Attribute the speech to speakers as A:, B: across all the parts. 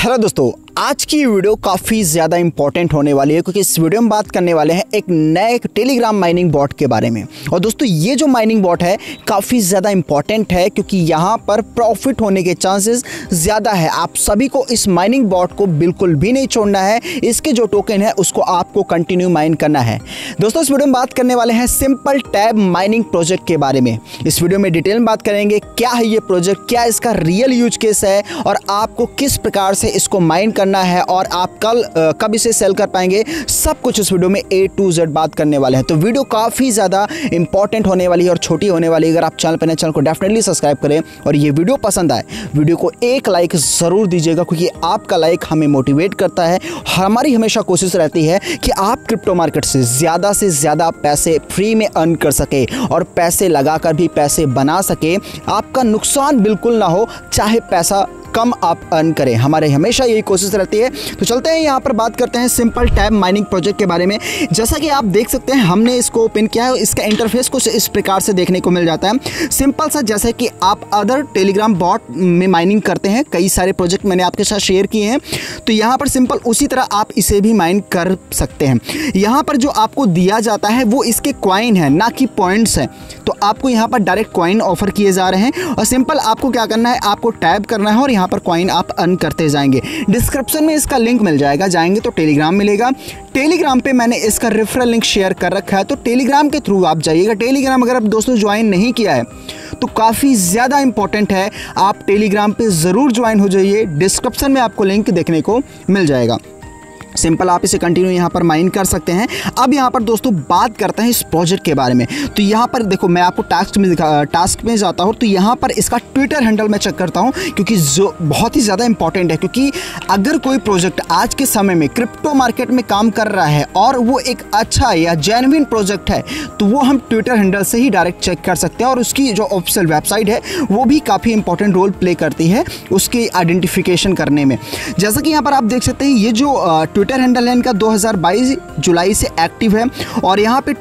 A: Hello दोस्तों, आज की वीडियो काफ़ी ज़्यादा इंपॉर्टेंट होने वाली है क्योंकि इस वीडियो में बात करने वाले हैं एक नए टेलीग्राम माइनिंग बॉट के बारे में। और दोस्तों ये जो माइनिंग बॉट है काफ़ी ज़्यादा इंपॉर्टेंट है क्योंकि यहाँ पर प्रॉफिट होने के चांसेस ज़्यादा है। आप सभी को इस माइनिंग बॉट को बिल्कुल भी नहीं छोड़ना है। इसके जो टोकन है उसको आपको कंटिन्यू माइन करना है। दोस्तों इस वीडियो में बात करने वाले हैं सिंपल टैब माइनिंग प्रोजेक्ट के बारे में। इस वीडियो में डिटेल में बात करेंगे क्या है ये प्रोजेक्ट, क्या इसका रियल यूज केस है और आपको किस प्रकार से इसको माइन करना है और आप कब इसे सेल कर पाएंगे, सब कुछ इस वीडियो में A to Z बात करने वाले हैं। तो वीडियो काफ़ी ज़्यादा इंपॉर्टेंट होने वाली है और छोटी होने वाली है। अगर आप चैनल पर नए, चैनल को डेफिनेटली सब्सक्राइब करें और ये वीडियो पसंद आए वीडियो को एक लाइक ज़रूर दीजिएगा क्योंकि आपका लाइक हमें मोटिवेट करता है। हमारी हमेशा कोशिश रहती है कि आप क्रिप्टो मार्केट से ज़्यादा पैसे फ्री में अर्न कर सके और पैसे लगाकर भी पैसे बना सके। आपका नुकसान बिल्कुल ना हो, चाहे पैसा कम आप अर्न करें, हमारे हमेशा यही कोशिश रहती है। तो चलते हैं यहाँ पर बात करते हैं सिंपल टैब माइनिंग प्रोजेक्ट के बारे में। जैसा कि आप देख सकते हैं हमने इसको ओपन किया है। इसका इंटरफेस कुछ इस प्रकार से देखने को मिल जाता है, सिंपल सा, जैसे कि आप अदर टेलीग्राम बॉट में माइनिंग करते हैं। कई सारे प्रोजेक्ट मैंने आपके साथ शेयर किए हैं, तो यहाँ पर सिंपल उसी तरह आप इसे भी माइन कर सकते हैं। यहाँ पर जो आपको दिया जाता है वो इसके कॉइन है, ना कि पॉइंट्स हैं। तो आपको यहाँ पर डायरेक्ट कॉइन ऑफर किए जा रहे हैं और सिंपल आपको क्या करना है, आपको टैब करना है और यहाँ पर कॉइन आप अर्न करते जाएंगे। डिस्क्रिप्शन में इसका लिंक मिल जाएगा, जाएंगे तो टेलीग्राम मिलेगा। टेलीग्राम पे मैंने इसका रेफरल लिंक शेयर कर रखा है, तो टेलीग्राम के थ्रू आप जाइएगा। टेलीग्राम अगर आप दोस्तों ज्वाइन नहीं किया है तो काफ़ी ज़्यादा इंपॉर्टेंट है, आप टेलीग्राम पे ज़रूर ज्वाइन हो जाइए। डिस्क्रिप्शन में आपको लिंक देखने को मिल जाएगा। सिंपल आप इसे कंटिन्यू यहाँ पर माइन कर सकते हैं। अब यहाँ पर दोस्तों बात करते हैं इस प्रोजेक्ट के बारे में। तो यहाँ पर देखो, मैं आपको टास्क में जाता हूँ तो यहाँ पर इसका ट्विटर हैंडल मैं चेक करता हूँ क्योंकि जो बहुत ही ज़्यादा इंपॉर्टेंट है। क्योंकि अगर कोई प्रोजेक्ट आज के समय में क्रिप्टो मार्केट में काम कर रहा है और वो एक अच्छा या जेन्युइन प्रोजेक्ट है तो वो हम ट्विटर हैंडल से ही डायरेक्ट चेक कर सकते हैं। और उसकी जो ऑफिशियल वेबसाइट है वो भी काफ़ी इंपॉर्टेंट रोल प्ले करती है उसकी आइडेंटिफिकेशन करने में। जैसा कि यहाँ पर आप देख सकते हैं, ये जो ट्विटर हैंडल है इनका 2022 जुलाई से एक्टिव है और यहाँ पे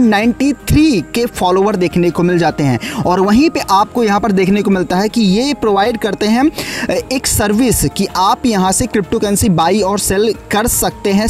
A: 293 के फॉलोवर देखने को मिल जाते हैं। और वहीं पे आपको यहाँ पर देखने को मिलता है कि ये प्रोवाइड करते हैं एक सर्विस कि आप यहाँ से क्रिप्टो करेंसी बाई और सेल कर सकते हैं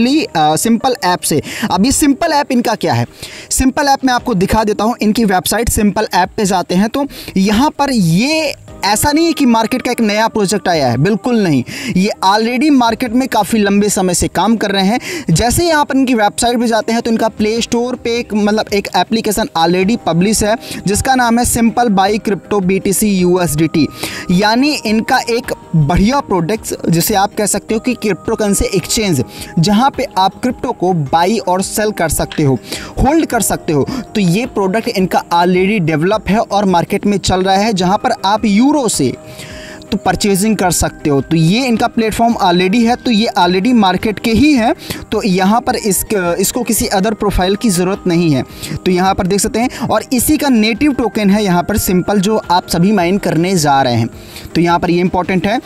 A: सिंपल ऐप से। अब ये सिंपल ऐप इनका क्या है, सिंपल ऐप मैं आपको दिखा देता हूँ। इनकी वेबसाइट सिंपल ऐप पे जाते हैं तो यहाँ पर ये ऐसा नहीं है कि मार्केट का एक नया प्रोजेक्ट आया है, बिल्कुल नहीं। ये ऑलरेडी मार्केट में काफ़ी लंबे समय से काम कर रहे हैं। जैसे ही आप इनकी वेबसाइट पे जाते हैं तो इनका प्ले स्टोर पे एक एप्लीकेशन ऑलरेडी पब्लिश है जिसका नाम है simple buy crypto BTC USDT। यानी इनका एक बढ़िया प्रोडक्ट जिसे आप कह सकते हो कि क्रिप्टो करेंसी एक्सचेंज, जहाँ पे आप क्रिप्टो को बाई और सेल कर सकते हो, होल्ड कर सकते हो। तो ये प्रोडक्ट इनका ऑलरेडी डेवलप है और मार्केट में चल रहा है, जहाँ पर आप यूरो से तो परचेजिंग कर सकते हो। तो ये इनका प्लेटफॉर्म ऑलरेडी है, तो ये ऑलरेडी मार्केट के ही है। तो यहाँ पर इसको किसी अदर प्रोफाइल की ज़रूरत नहीं है। तो यहाँ पर देख सकते हैं और इसी का नेटिव टोकन है यहाँ पर सिंपल, जो आप सभी माइन करने जा रहे हैं। तो यहाँ पर ये इंपॉर्टेंट है।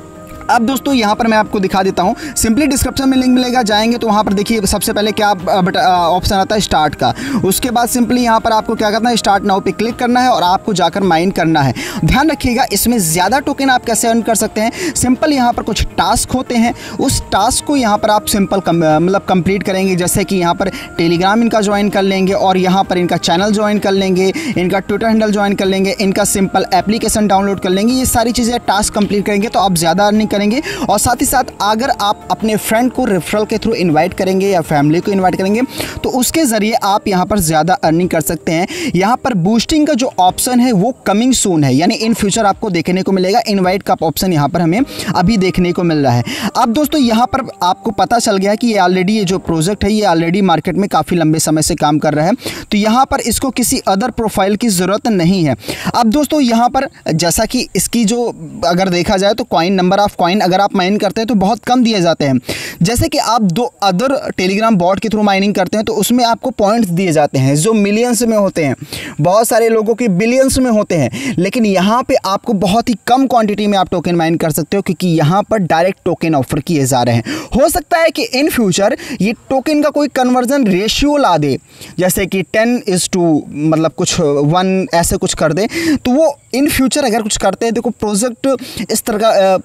A: अब दोस्तों यहाँ पर मैं आपको दिखा देता हूँ, सिंपली डिस्क्रिप्शन में लिंक मिलेगा, जाएंगे तो वहाँ पर देखिए सबसे पहले क्या ऑप्शन आता है स्टार्ट का। उसके बाद सिंपली यहाँ पर आपको क्या करना है, स्टार्ट नाउ पे क्लिक करना है और आपको जाकर माइन करना है। ध्यान रखिएगा इसमें ज़्यादा टोकन आप कैसे अर्न कर सकते हैं। सिंपल यहाँ पर कुछ टास्क होते हैं, उस टास्क को यहाँ पर आप सिंपल कंप्लीट करेंगे। जैसे कि यहाँ पर टेलीग्राम इनका ज्वाइन कर लेंगे और यहाँ पर इनका चैनल ज्वाइन कर लेंगे, इनका ट्विटर हैंडल ज्वाइन कर लेंगे, इनका सिंपल एप्लीकेशन डाउनलोड कर लेंगे। ये सारी चीज़ें टास्क कंप्लीट करेंगे तो आप ज़्यादा अर्निंग करेंगे। और साथ ही साथ अगर आप अपने फ्रेंड को रेफरल के थ्रू इनवाइट करेंगे या फैमिली को इनवाइट करेंगे तो उसके ज़रिए आप यहाँ पर ज़्यादा अर्निंग कर सकते हैं। यहाँ पर बूस्टिंग का जो ऑप्शन है वो कमिंग सून है, यानी इन फ्यूचर आपको देखने को मिलेगा। इनवाइट का ऑप्शन यहाँ पर हमें अभी देखने को मिल रहा है। अब दोस्तों यहाँ पर आपको पता चल गया कि ये ऑलरेडी ये जो प्रोजेक्ट है ये ऑलरेडी मार्केट में काफ़ी लंबे समय से काम कर रहा है, तो यहाँ पर इसको किसी अदर प्रोफाइल की ज़रूरत नहीं है। अब दोस्तों यहाँ पर जैसा कि इसकी जो अगर देखा जाए तो कॉइन, नंबर ऑफ कॉइन अगर आप माइन करते हैं तो बहुत कम दिए जाते हैं। जैसे कि आप दो अदर टेलीग्राम बॉट के थ्रू माइनिंग करते हैं तो उसमें आपको पॉइंट्स दिए जाते हैं जो मिलियंस में होते हैं, बहुत सारे लोगों के बिलियंस में होते हैं। लेकिन यहाँ पे आपको बहुत ही कम क्वांटिटी में आप टोकन माइन कर सकते हो क्योंकि यहाँ पर डायरेक्ट टोकन ऑफर किए जा रहे हैं। हो सकता है कि इन फ्यूचर ये टोकन का कोई कन्वर्जन रेशियो ला दे, जैसे कि 10:1 मतलब कुछ 1 ऐसे कुछ कर दे, तो वो इन फ्यूचर अगर कुछ करते हैं। देखो प्रोजेक्ट इस तरह का मतलब कोई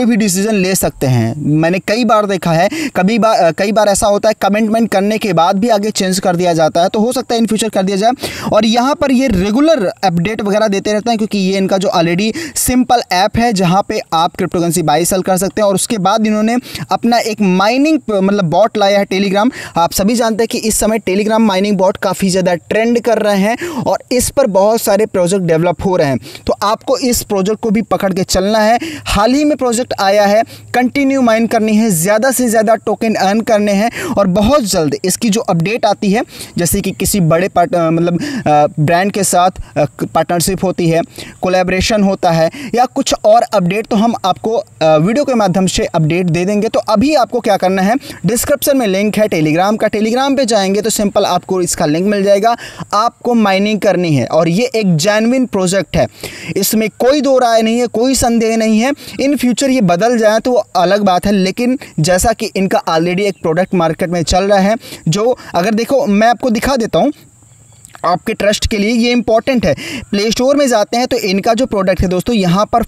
A: भी डिसीजन ले सकते हैं। मैंने कई बार देखा है, कई बार ऐसा होता है कमेंटमेंट करने के बाद भी आगे चेंज कर दिया जाता है, तो हो सकता है इन फ्यूचर कर दिया जाए। और यहाँ पर ये रेगुलर अपडेट वगैरह देते रहते हैं, क्योंकि ये इनका जो ऑलरेडी सिंपल ऐप है जहाँ पे आप क्रिप्टो करेंसी बाई सेल कर सकते हैं। और उसके बाद इन्होंने अपना एक माइनिंग मतलब बॉट लाया है टेलीग्राम। आप सभी जानते हैं कि इस समय टेलीग्राम माइनिंग बॉट काफ़ी ज़्यादा ट्रेंड कर रहे हैं और इस पर बहुत सारे प्रोजेक्ट डेवलप हो रहे हैं, तो आपको इस प्रोजेक्ट को भी पकड़ के चलना है। हाल ही में प्रोजेक्ट आया है, कंटिन्यू माइन करनी है, ज़्यादा से ज़्यादा टोकन अर्न करने हैं और बहुत जल्द इसकी जो अपडेट आती है, जैसे कि किसी बड़े ब्रांड के साथ पार्टनरशिप होती है, कोलैबोरेशन होता है या कुछ और अपडेट, तो हम आपको वीडियो के माध्यम से अपडेट दे देंगे। तो अभी आपको क्या करना है, डिस्क्रिप्शन में लिंक है टेलीग्राम का, टेलीग्राम पे जाएंगे तो सिंपल आपको इसका लिंक मिल जाएगा। आपको माइनिंग करनी है और ये एक जेन्युइन प्रोजेक्ट है, इसमें कोई दो राय नहीं है, कोई संदेह नहीं है। इन फ्यूचर ये बदल जाए तो अलग बात है, लेकिन जैसा कि इनका ऑलरेडी एक प्रोडक्ट मार्केट में चल रहा है, जो अगर देखो मैं आपको दिखा देता हूँ आपके ट्रस्ट के लिए, ये इंपॉर्टेंट है। प्ले स्टोर में जाते हैं तो इनका जो प्रोडक्ट है दोस्तों, यहाँ पर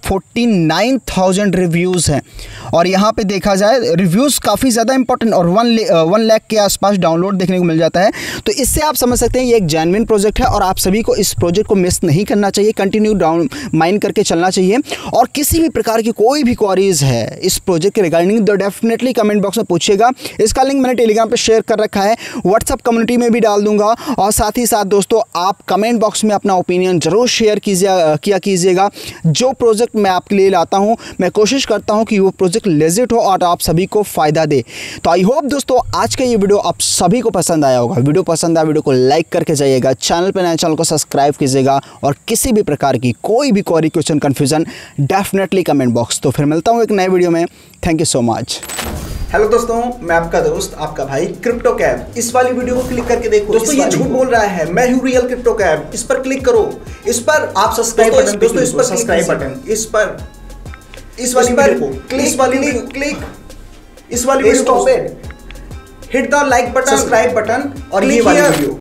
A: 49,000 रिव्यूज़ हैं और यहाँ पे देखा जाए रिव्यूज़ काफ़ी ज़्यादा इंपॉर्टेंट और 1 लाख के आसपास डाउनलोड देखने को मिल जाता है। तो इससे आप समझ सकते हैं ये एक जेन्युइन प्रोजेक्ट है और आप सभी को इस प्रोजेक्ट को मिस नहीं करना चाहिए, कंटिन्यू माइन करके चलना चाहिए। और किसी भी प्रकार की कोई भी क्वारीज है इस प्रोजेक्ट के रिगार्डिंग तो डेफिनेटली कमेंट बॉक्स में पूछिएगा। इसका लिंक मैंने टेलीग्राम पर शेयर कर रखा है, व्हाट्सअप कम्युनिटी में भी डाल दूंगा। और साथ ही साथ दोस्तों आप कमेंट बॉक्स में अपना ओपिनियन जरूर शेयर कीजिएगा। जो प्रोजेक्ट मैं आपके लिए लाता हूं, मैं कोशिश करता हूं कि वो प्रोजेक्ट लेजिट हो और आप सभी को फ़ायदा दे। तो आई होप दोस्तों आज का ये वीडियो आप सभी को पसंद आया होगा। वीडियो पसंद आया वीडियो को लाइक करके जाइएगा, चैनल पर नए चैनल को सब्सक्राइब कीजिएगा और किसी भी प्रकार की कोई भी query, question, confusion definitely comment box. तो फिर मिलता हूँ एक नए वीडियो में। Thank you so much.
B: Hello दोस्तों, मैं आपका दोस्त, आपका भाई क्रिप्टो कैब। इस वाली वीडियो को क्लिक करके देखो दोस्तों, ये झूठ बोल रहा है, मैं हूँ रियल क्रिप्टो कैब। इस पर क्लिक करो, इस पर आप सब्सक्राइब बटन दोस्तों, इस पर सब्सक्राइब बटन, इस वाली वीडियो को क्लिक, इस वाली वीडियो को hit the like button, subscribe button और ये वाली वीडियो